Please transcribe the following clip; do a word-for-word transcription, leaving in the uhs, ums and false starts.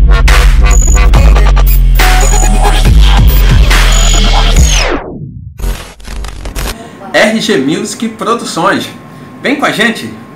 R G Music Produções. Vem com a gente!